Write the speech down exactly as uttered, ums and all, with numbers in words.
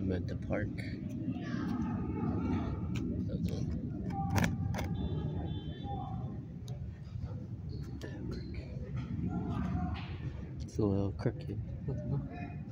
I'm at the park. It's a little crooked.